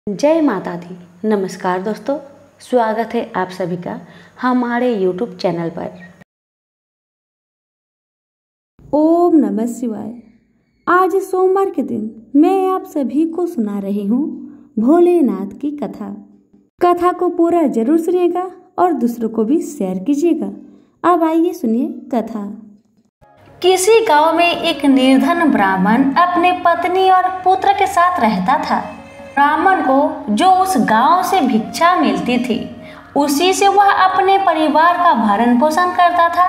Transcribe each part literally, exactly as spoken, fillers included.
जय माता दी। नमस्कार दोस्तों, स्वागत है आप सभी का हमारे यूट्यूब चैनल पर। ओम नमः शिवाय। आज सोमवार के दिन मैं आप सभी को सुना रही हूँ भोलेनाथ की कथा। कथा को पूरा जरूर सुनिएगा और दूसरों को भी शेयर कीजिएगा। अब आइए सुनिए कथा। किसी गांव में एक निर्धन ब्राह्मण अपने पत्नी और पुत्र के साथ रहता था। ब्राह्मण को जो उस गांव से भिक्षा मिलती थी उसी से वह अपने परिवार का भरण पोषण करता था।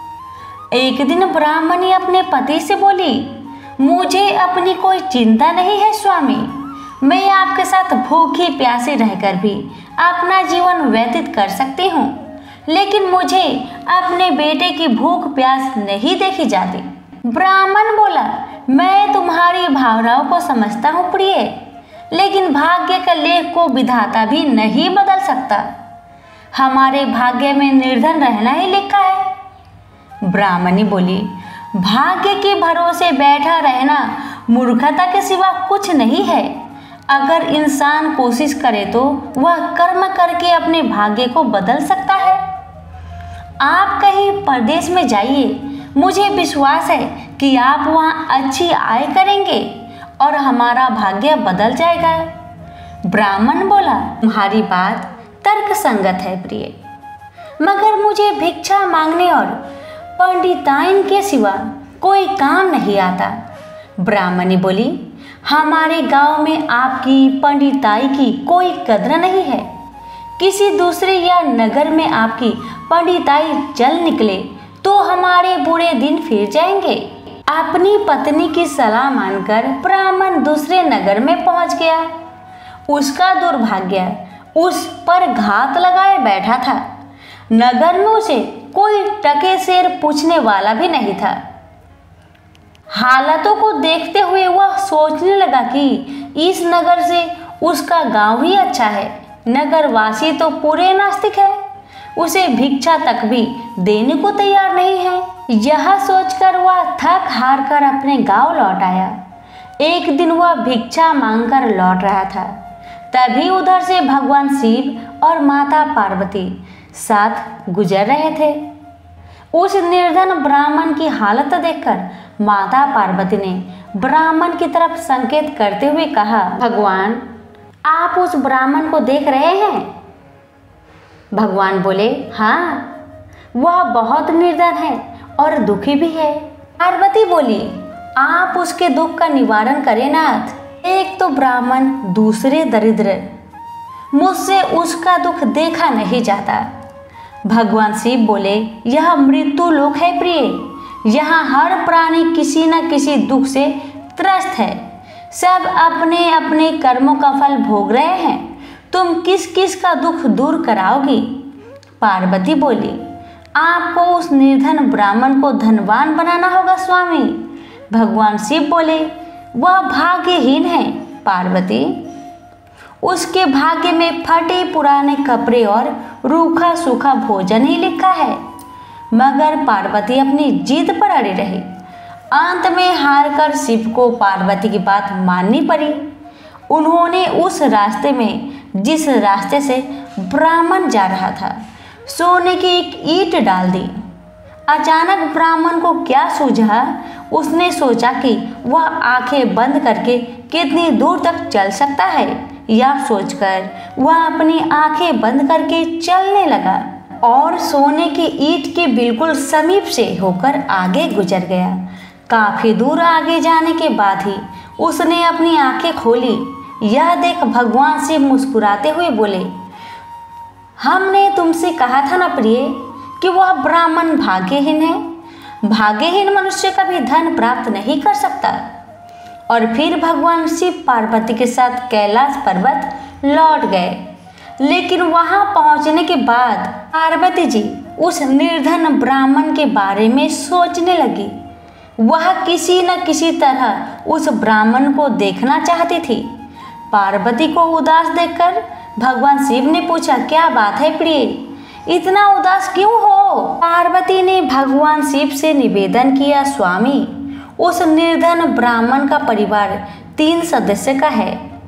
एक दिन ब्राह्मणी अपने पति से बोली, मुझे अपनी कोई चिंता नहीं है स्वामी, मैं आपके साथ भूखी प्यासी रहकर भी अपना जीवन व्यतीत कर सकती हूँ, लेकिन मुझे अपने बेटे की भूख प्यास नहीं देखी जाती। ब्राह्मण बोला, मैं तुम्हारी भावनाओं को समझता हूँ प्रिय, लेकिन भाग्य के लेख को विधाता भी नहीं बदल सकता। हमारे भाग्य में निर्धन रहना ही लिखा है। ब्राह्मणी बोली, भाग्य के भरोसे बैठा रहना मूर्खता के सिवा कुछ नहीं है। अगर इंसान कोशिश करे तो वह कर्म करके अपने भाग्य को बदल सकता है। आप कहीं परदेश में जाइए, मुझे विश्वास है कि आप वहाँ अच्छी आय करेंगे और हमारा भाग्य बदल जाएगा। ब्राह्मण बोला, तुम्हारी बात तर्क संगत है प्रिय, मगर मुझे भिक्षा मांगने और पंडिताइन के सिवा कोई काम नहीं आता। ब्राह्मणी बोली, हमारे गांव में आपकी पंडिताई की कोई कद्र नहीं है। किसी दूसरे या नगर में आपकी पंडिताई चल निकले तो हमारे बुरे दिन फिर जाएंगे। अपनी पत्नी की सलाह मानकर ब्राह्मण दूसरे नगर में पहुंच गया। उसका दुर्भाग्य उस पर घात लगाए बैठा था। नगर में उसे कोई टके सेर पूछने वाला भी नहीं था। हालातों को देखते हुए वह सोचने लगा कि इस नगर से उसका गांव ही अच्छा है। नगरवासी तो पूरे नास्तिक है, उसे भिक्षा तक भी देने को तैयार नहीं है। यह सोचकर वह थक हार कर अपने गांव लौट आया। एक दिन वह भिक्षा मांगकर लौट रहा था, तभी उधर से भगवान शिव और माता पार्वती साथ गुजर रहे थे। उस निर्धन ब्राह्मण की हालत देखकर माता पार्वती ने ब्राह्मण की तरफ संकेत करते हुए कहा, भगवान आप उस ब्राह्मण को देख रहे हैं? भगवान बोले, हाँ, वह बहुत निर्धन है और दुखी भी है। पार्वती बोली, आप उसके दुख का निवारण करें नाथ। एक तो ब्राह्मण, दूसरे दरिद्र, मुझसे उसका दुख देखा नहीं जाता। भगवान शिव बोले, यह मृत्यु लोक है प्रिय, यहाँ हर प्राणी किसी न किसी दुख से त्रस्त है। सब अपने अपने कर्मों का फल भोग रहे हैं, तुम किस किस का दुख दूर कराओगी? पार्वती बोली, आपको उस निर्धन ब्राह्मण को धनवान बनाना होगा स्वामी। भगवान शिव बोले, वह भाग्यहीन है पार्वती, उसके भाग्य में फटे पुराने कपड़े और रूखा सूखा भोजन ही लिखा है। मगर पार्वती अपनी जिद पर अड़ी रही। अंत में हार कर शिव को पार्वती की बात माननी पड़ी। उन्होंने उस रास्ते में, जिस रास्ते से ब्राह्मण जा रहा था, सोने की एक ईंट डाल दी। अचानक ब्राह्मण को क्या सूझा, उसने सोचा कि वह आंखें बंद करके कितनी दूर तक चल सकता है। यह सोचकर वह अपनी आंखें बंद करके चलने लगा और सोने की ईंट के बिल्कुल समीप से होकर आगे गुजर गया। काफी दूर आगे जाने के बाद ही उसने अपनी आंखें खोली। यह देख भगवान शिव मुस्कुराते हुए बोले, हमने तुमसे कहा था ना प्रिय कि वह ब्राह्मण भाग्यहीन है। भाग्यहीन मनुष्य कभी धन प्राप्त नहीं कर सकता। और फिर भगवान शिव पार्वती के साथ कैलाश पर्वत लौट गए। लेकिन वहां पहुंचने के बाद पार्वती जी उस निर्धन ब्राह्मण के बारे में सोचने लगी। वह किसी न किसी तरह उस ब्राह्मण को देखना चाहती थी। पार्वती को उदास देखकर भगवान शिव ने पूछा, क्या बात है प्रिय, इतना उदास क्यों हो? पार्वती ने भगवान शिव से निवेदन किया, स्वामी उस निर्धन ब्राह्मण का परिवार तीन सदस्य का है।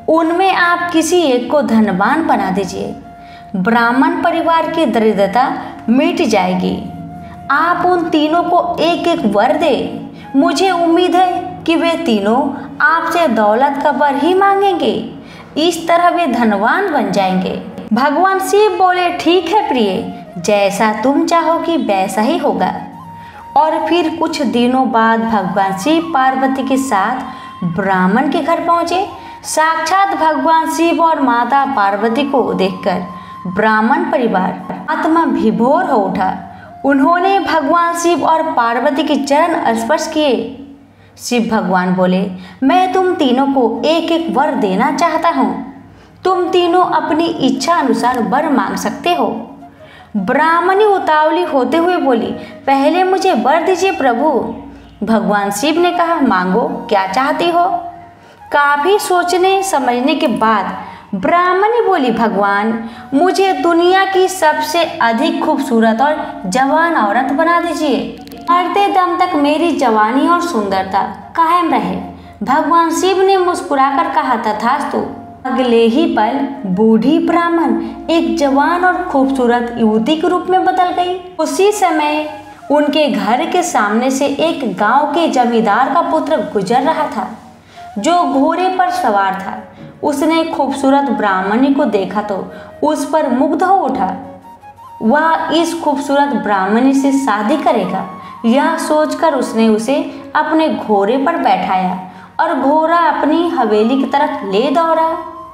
उनमें आप किसी एक को धनवान बना दीजिए। ब्राह्मण परिवार की दरिद्रता मिट जाएगी। आप उन तीनों को एक एक वर दे। मुझे उम्मीद है कि वे तीनों आपसे दौलत का वर ही मांगेंगे। इस तरह वे धनवान बन जाएंगे। भगवान शिव बोले, ठीक है प्रिय, जैसा तुम चाहोगी वैसा ही होगा। और फिर कुछ दिनों बाद भगवान शिव पार्वती के साथ ब्राह्मण के घर पहुँचे। साक्षात भगवान शिव और माता पार्वती को देखकर ब्राह्मण परिवार आत्मा विभोर हो उठा। उन्होंने भगवान शिव और पार्वती के चरण स्पर्श किए। शिव भगवान बोले, मैं तुम तीनों को एक एक वर देना चाहता हूँ। तुम तीनों अपनी इच्छा अनुसार वर मांग सकते हो। ब्राह्मणी उतावली होते हुए बोली, पहले मुझे वर दीजिए प्रभु। भगवान शिव ने कहा, मांगो, क्या चाहती हो। काफी सोचने समझने के बाद ब्राह्मणी बोली, भगवान मुझे दुनिया की सबसे अधिक खूबसूरत और जवान औरत बना दीजिए। मरते दम तक मेरी जवानी और सुंदरता कायम रहे। भगवान शिव ने मुस्कुराकर कहा, तथास्तु। अगले ही पल बूढ़ी ब्राह्मण एक जवान और खूबसूरत युवती के रूप में बदल गई। उसी समय उनके घर के सामने से एक गांव के जमींदार का पुत्र गुजर रहा था, जो घोड़े पर सवार था। उसने खूबसूरत ब्राह्मणी को देखा तो उस पर मुग्ध हो उठा। वह इस खूबसूरत ब्राह्मणी से शादी करेगा, यह सोचकर उसने उसे अपने घोड़े पर बैठाया और घोड़ा अपनी हवेली की तरफ ले दौड़ा।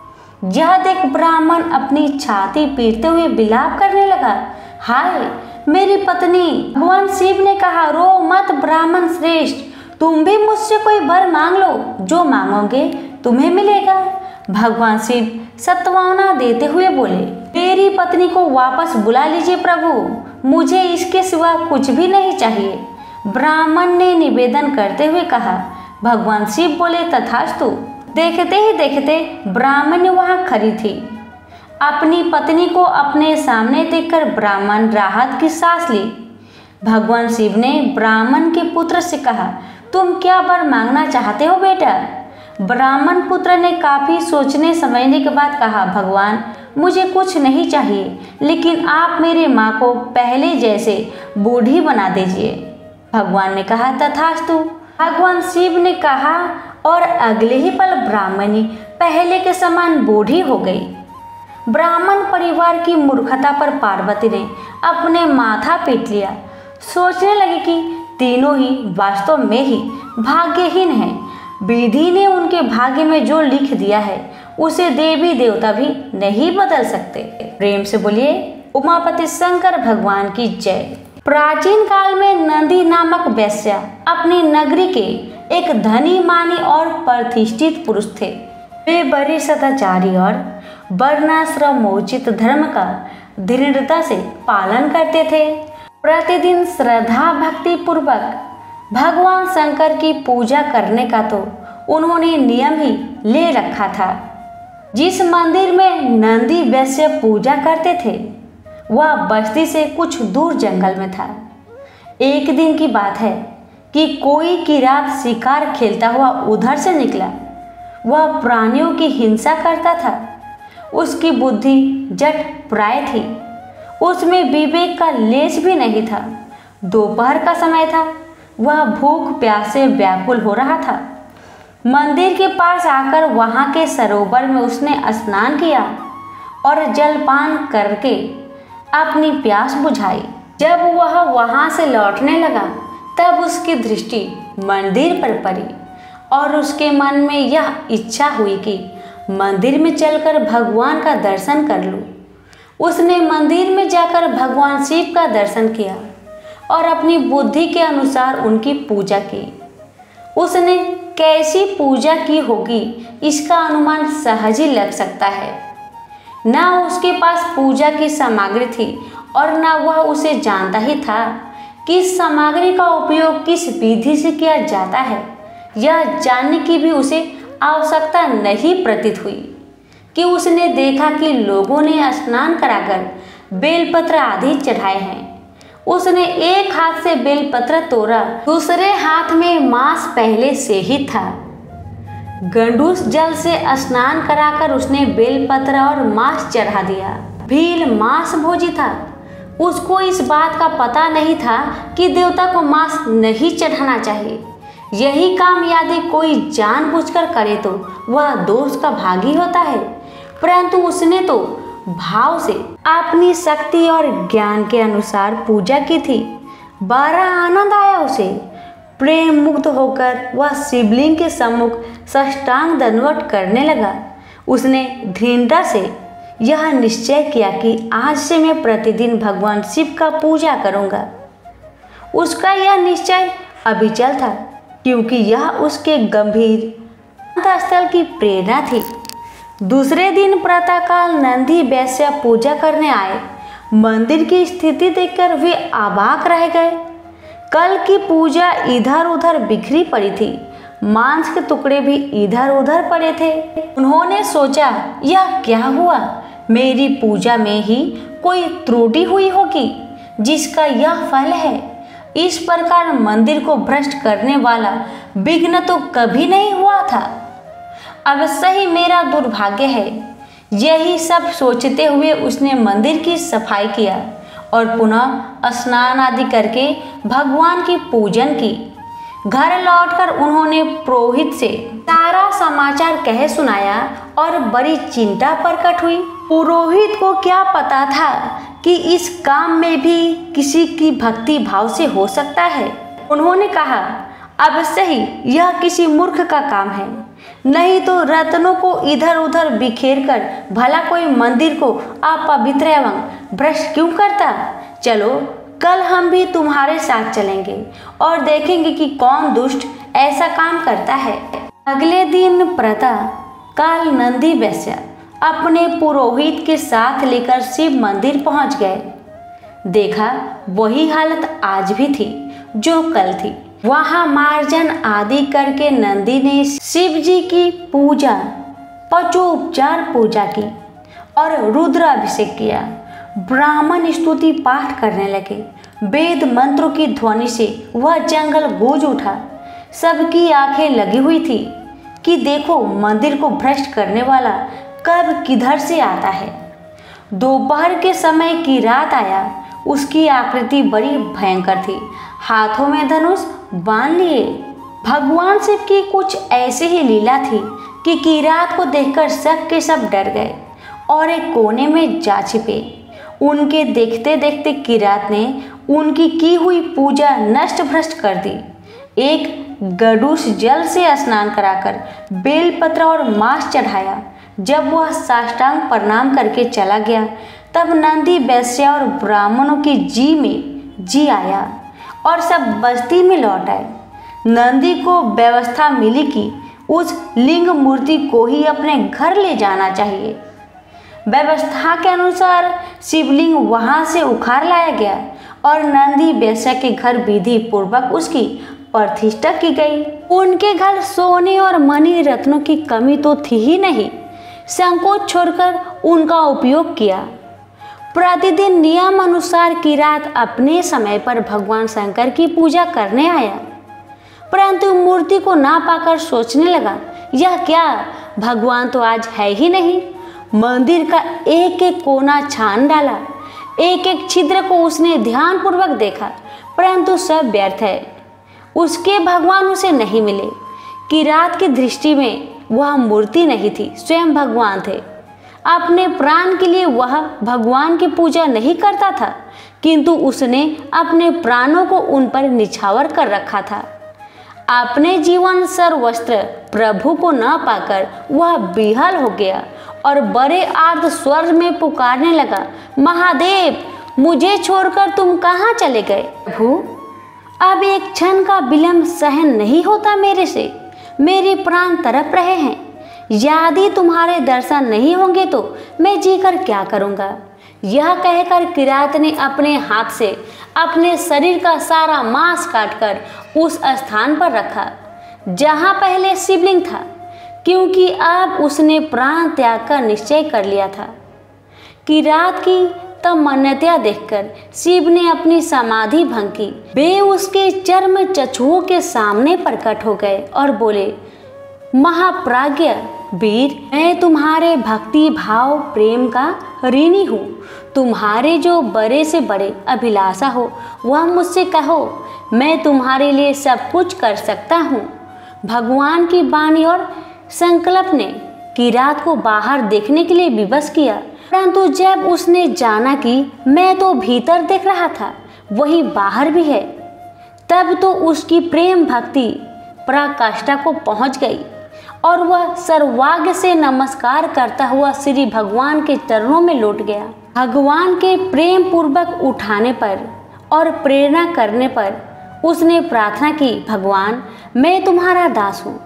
यह देख ब्राह्मण अपनी छाती पीटते हुए विलाप करने लगा, हाय मेरी पत्नी। भगवान शिव ने कहा, रो मत ब्राह्मण श्रेष्ठ, तुम भी मुझसे कोई वर मांग लो, जो मांगोगे तुम्हें मिलेगा। भगवान शिव सत्वाना देते हुए बोले, मेरी पत्नी को वापस बुला लीजिए प्रभु, मुझे इसके सिवा कुछ भी नहीं चाहिए। ब्राह्मण ने निवेदन करते हुए कहा। भगवान शिव बोले, तथास्तु। देखते ही देखते ब्राह्मण वहां खड़ी थी। अपनी पत्नी को अपने सामने देखकर ब्राह्मण राहत की सांस ली। भगवान शिव ने ब्राह्मण के पुत्र से कहा, तुम क्या वर मांगना चाहते हो बेटा। ब्राह्मण पुत्र ने काफी सोचने समझने के बाद कहा, भगवान मुझे कुछ नहीं चाहिए, लेकिन आप मेरे माँ को पहले जैसे बूढ़ी बना दीजिए। भगवान ने कहा, तथास्तु। भगवान शिव ने कहा और अगले ही पल ब्राह्मणी पहले के समान बूढ़ी हो गई। ब्राह्मण परिवार की मूर्खता पर पार्वती ने अपने माथा पीट लिया। सोचने लगी कि तीनों ही वास्तव में ही भाग्यहीन हैं। विधि ने उनके भाग्य में जो लिख दिया है उसे देवी देवता भी नहीं बदल सकते। प्रेम से बोलिए उमापति शंकर भगवान की जय। प्राचीन काल में नंदी नामक वैश्य अपनी नगरी के एक धनी मानी और प्रतिष्ठित पुरुष थे। वे बड़े सदाचारी और वर्णाश्रमोचित धर्म का दृढ़ता से पालन करते थे। प्रतिदिन श्रद्धा भक्ति पूर्वक भगवान शंकर की पूजा करने का तो उन्होंने नियम ही ले रखा था। जिस मंदिर में नंदी वैश्य पूजा करते थे वह बस्ती से कुछ दूर जंगल में था। एक दिन की बात है कि कोई की रात शिकार खेलता हुआ उधर से निकला। वह प्राणियों की हिंसा करता था। उसकी बुद्धि जट प्राय थी। उसमें विवेक का लेश भी नहीं था। दोपहर का समय था। वह भूख प्यास से व्याकुल हो रहा था। मंदिर के पास आकर वहां के सरोवर में उसने स्नान किया और जलपान करके अपनी प्यास बुझाई। जब वह वहां से लौटने लगा तब उसकी दृष्टि मंदिर पर पड़ी और उसके मन में यह इच्छा हुई कि मंदिर में चलकर भगवान का दर्शन कर लूं। उसने मंदिर में जाकर भगवान शिव का दर्शन किया और अपनी बुद्धि के अनुसार उनकी पूजा की। उसने कैसी पूजा की होगी इसका अनुमान सहज ही लग सकता है। न उसके पास पूजा की सामग्री थी और न वह उसे जानता ही था कि इस सामग्री का उपयोग किस विधि से किया जाता है। यह जानने की भी उसे आवश्यकता नहीं प्रतीत हुई कि उसने देखा कि लोगों ने स्नान कराकर बेलपत्र आदि चढ़ाए हैं। उसने एक हाथ से बेलपत्र तोड़ा, दूसरे हाथ में मांस पहले से ही था। गंडूस जल से स्नान कराकर उसने बेलपत्र और मांस चढ़ा दिया। भील मांस भोजी था। उसको इस बात का पता नहीं था कि देवता को मांस नहीं चढ़ाना चाहिए। यही काम यदि कोई जानबूझकर करे तो वह दोष का भागी होता है, परंतु उसने तो भाव से अपनी शक्ति और ज्ञान के अनुसार पूजा की थी। बड़ा आनंद आया उसे। प्रेम मुक्त होकर वह शिवलिंग के सम्मुख साष्टांग दंडवत करने लगा। उसने दृढ़ता से यह निश्चय किया कि आज से मैं प्रतिदिन भगवान शिव का पूजा करूंगा। उसका यह निश्चय अविचल था, क्योंकि यह उसके गंभीर स्थल की प्रेरणा थी। दूसरे दिन प्रातःकाल नंदी वैश्य पूजा करने आए। मंदिर की स्थिति देखकर वे अवाक रह गए। कल की पूजा इधर उधर बिखरी पड़ी थी। मांस के टुकड़े भी इधर उधर पड़े थे। उन्होंने सोचा, यह क्या हुआ? मेरी पूजा में ही कोई त्रुटि हुई होगी जिसका यह फल है। इस प्रकार मंदिर को भ्रष्ट करने वाला विघ्न तो कभी नहीं हुआ था। अवश्य ही मेरा दुर्भाग्य है। यही सब सोचते हुए उसने मंदिर की सफाई किया और पुनः स्नान आदि करके भगवान की पूजन की। घर लौटकर उन्होंने पुरोहित से सारा समाचार कह सुनाया और बड़ी चिंता प्रकट हुई। पुरोहित को क्या पता था कि इस काम में भी किसी की भक्ति भाव से हो सकता है। उन्होंने कहा, अवश्य ही यह किसी मूर्ख का काम है, नहीं तो रत्नों को इधर उधर बिखेर कर भला कोई मंदिर को अपवित्र एवं भ्रष्ट क्यों करता। चलो कल हम भी तुम्हारे साथ चलेंगे और देखेंगे कि कौन दुष्ट ऐसा काम करता है। अगले दिन प्रातः काल नंदी वैश्य अपने पुरोहित के साथ लेकर शिव मंदिर पहुंच गए। देखा वही हालत आज भी थी जो कल थी। वहां मार्जन आदि करके नंदी ने शिव जी की पूजा पचोपचार पूजा की और रुद्राभिषेक किया। ब्राह्मण स्तुति पाठ करने लगे। वेद मंत्रों की ध्वनि से वह जंगल गूंज उठा। सबकी आंखें लगी हुई थी कि देखो मंदिर को भ्रष्ट करने वाला कब किधर से आता है। दोपहर के समय की रात आया। उसकी आकृति बड़ी भयंकर थी। हाथों में धनुष बांध लिए। भगवान शिव की कुछ ऐसी ही लीला थी कि किरात को देखकर सब के सब डर गए और एक कोने में जा छिपे। उनके देखते देखते किरात ने उनकी की हुई पूजा नष्ट भ्रष्ट कर दी। एक गडूस जल से स्नान कराकर बेलपत्र और मांस चढ़ाया। जब वह साष्टांग प्रणाम करके चला गया तब नंदी वैश्य और ब्राह्मणों की जी में जी आया और सब बस्ती में लौट आए। नंदी को व्यवस्था मिली कि उस लिंग मूर्ति को ही अपने घर ले जाना चाहिए। व्यवस्था के अनुसार शिवलिंग वहां से उखाड़ लाया गया और नंदी वैश्य के घर विधि पूर्वक उसकी प्रतिष्ठा की गई। उनके घर सोने और मणि रत्नों की कमी तो थी ही नहीं। संकोच छोड़कर उनका उपयोग किया। प्रतिदिन नियम अनुसार किरात अपने समय पर भगवान शंकर की पूजा करने आया, परंतु मूर्ति को ना पाकर सोचने लगा, यह क्या, भगवान तो आज है ही नहीं। मंदिर का एक एक कोना छान डाला। एक एक छिद्र को उसने ध्यानपूर्वक देखा, परंतु सब व्यर्थ है। उसके भगवान उसे नहीं मिले। किरात की दृष्टि में वह मूर्ति नहीं थी, स्वयं भगवान थे। अपने प्राण के लिए वह भगवान की पूजा नहीं करता था, किंतु उसने अपने प्राणों को उन पर निछावर कर रखा था। अपने जीवन सर्वस्त्र प्रभु को न पाकर वह विहल हो गया और बड़े आर्त स्वर में पुकारने लगा, महादेव, मुझे छोड़कर तुम कहाँ चले गए? प्रभु, अब एक क्षण का विलंब सहन नहीं होता मेरे से। मेरे प्राण तड़प रहे हैं। यदि तुम्हारे दर्शन नहीं होंगे तो मैं जीकर क्या करूँगा? यह कहकर किरात ने अपने हाथ से अपने शरीर का सारा मांस काटकर उस स्थान पर रखा जहाँ पहले शिवलिंग था, क्योंकि अब उसने प्राण त्याग का निश्चय कर लिया था। किरात की तब मान्यता देखकर शिव ने अपनी समाधि भंग की। वे उसके चर्म चक्षुओं के सामने प्रकट हो गए और बोले, महाप्राज्ञ वीर, मैं तुम्हारे भक्ति भाव प्रेम का ऋणी हूँ। तुम्हारे जो बड़े से बड़े अभिलाषा हो वह मुझसे कहो, मैं तुम्हारे लिए सब कुछ कर सकता हूँ। भगवान की वाणी और संकल्प ने किरात को बाहर देखने के लिए विवश किया, परंतु जब उसने जाना कि मैं तो भीतर देख रहा था, वही बाहर भी है, तब तो उसकी प्रेम भक्ति पराकाष्ठा को पहुंच गई और वह सर्वाग्य से नमस्कार करता हुआ श्री भगवान के चरणों में लौट गया। भगवान के प्रेम पूर्वक उठाने पर और प्रेरणा करने पर उसने प्रार्थना की, भगवान मैं तुम्हारा दास हूँ,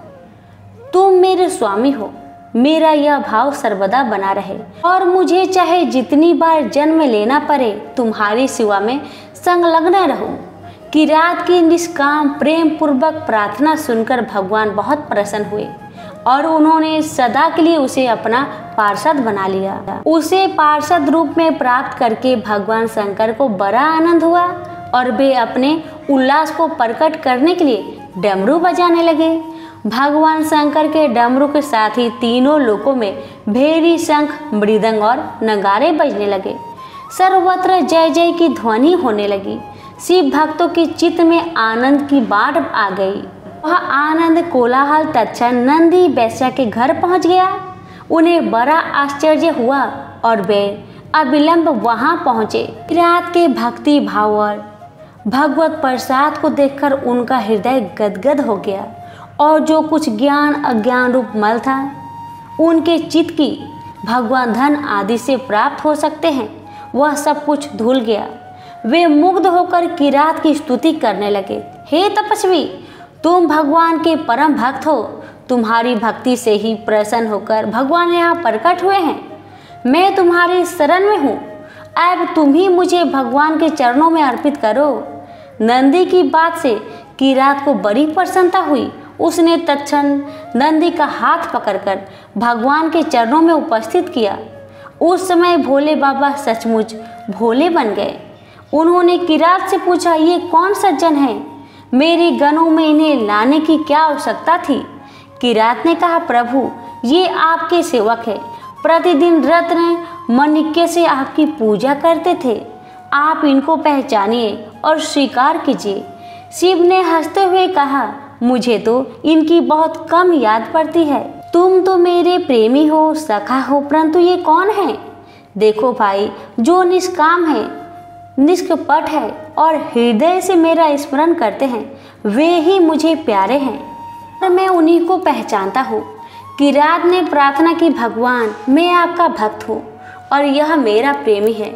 तुम मेरे स्वामी हो, मेरा यह भाव सर्वदा बना रहे और मुझे चाहे जितनी बार जन्म लेना पड़े तुम्हारी सेवा में संलग्न रहूं। किरात की निष्काम प्रेम पूर्वक प्रार्थना सुनकर भगवान बहुत प्रसन्न हुए और उन्होंने सदा के लिए उसे अपना पार्षद बना लिया। उसे पार्षद रूप में प्राप्त करके भगवान शंकर को बड़ा आनंद हुआ और वे अपने उल्लास को प्रकट करने के लिए डमरू बजाने लगे। भगवान शंकर के डमरू के साथ ही तीनों लोकों में भेरी, शंख, मृदंग और नगारे बजने लगे। सर्वत्र जय जय की ध्वनि होने लगी। शिव भक्तों के चित्त में आनंद की बाढ़ आ गई। वह आनंद कोलाहल तत्क्षण नंदी वैश्या के घर पहुंच गया। उन्हें बड़ा आश्चर्य हुआ और वे अविलंब वहां पहुंचे। किरात के भक्ति भाव और भगवत प्रसाद को देखकर उनका हृदय गदगद हो गया और जो कुछ ज्ञान अज्ञान रूप मल था उनके चित्त की भगवान धन आदि से प्राप्त हो सकते हैं, वह सब कुछ धुल गया। वे मुग्ध होकर किरात की स्तुति करने लगे। हे तपस्वी, तुम भगवान के परम भक्त हो, तुम्हारी भक्ति से ही प्रसन्न होकर भगवान यहाँ प्रकट हुए हैं। मैं तुम्हारी शरण में हूँ, अब तुम ही मुझे भगवान के चरणों में अर्पित करो। नंदी की बात से किरात को बड़ी प्रसन्नता हुई। उसने तत्क्षण नंदी का हाथ पकड़कर भगवान के चरणों में उपस्थित किया। उस समय भोले बाबा सचमुच भोले बन गए। उन्होंने किरात से पूछा, ये कौन सज्जन है? मेरे गनों में इन्हें लाने की क्या आवश्यकता थी? किरात ने कहा, प्रभु ये आपके सेवक है, प्रतिदिन रत्न माणिक्य से आपकी पूजा करते थे, आप इनको पहचानिए और स्वीकार कीजिए। शिव ने हंसते हुए कहा, मुझे तो इनकी बहुत कम याद पड़ती है। तुम तो मेरे प्रेमी हो, सखा हो, परंतु ये कौन है? देखो भाई, जो निष्काम है, निष्कपट है और हृदय से मेरा स्मरण करते हैं, वे ही मुझे प्यारे हैं और मैं उन्हीं को पहचानता हूँ। किरात ने प्रार्थना की, भगवान मैं आपका भक्त हूँ और यह मेरा प्रेमी है।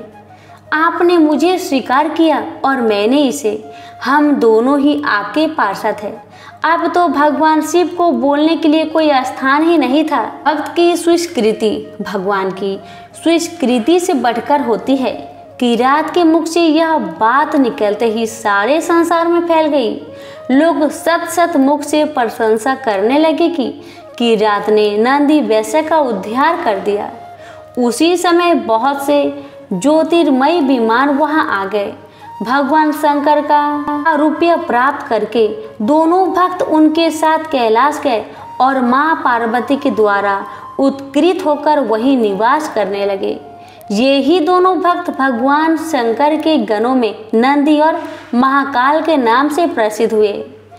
आपने मुझे स्वीकार किया और मैंने इसे, हम दोनों ही आपके पार्षद हैं। अब तो भगवान शिव को बोलने के लिए कोई स्थान ही नहीं था। भक्त की स्वीकृति भगवान की स्वीकृति से बढ़कर होती है। किरात के मुख से यह बात निकलते ही सारे संसार में फैल गई। लोग सत सत मुख से प्रशंसा करने लगे कि किरात ने नंदी वैश्य का उद्धार कर दिया। उसी समय बहुत से ज्योतिर्मय विमान वहां आ गए। भगवान शंकर का रुपया प्राप्त करके दोनों भक्त उनके साथ कैलाश गए और मां पार्वती के द्वारा उत्कृत होकर वहीं निवास करने लगे। ये ही दोनों भक्त भगवान शंकर के गणों में नंदी और महाकाल के नाम से प्रसिद्ध हुए।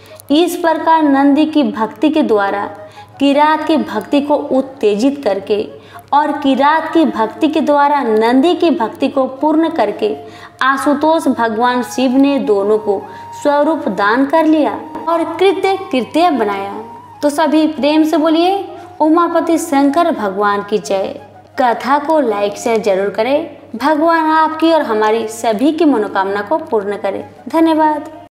इस प्रकार नंदी की भक्ति के द्वारा किरात की भक्ति को उत्तेजित करके और किरात की भक्ति के द्वारा नंदी की भक्ति को पूर्ण करके आशुतोष भगवान शिव ने दोनों को स्वरूप दान कर लिया और कृत्य कृत्य बनाया। तो सभी प्रेम से बोलिए उमापति शंकर भगवान की जय। कथा को लाइक शेयर जरूर करें। भगवान आपकी और हमारी सभी की मनोकामना को पूर्ण करें। धन्यवाद।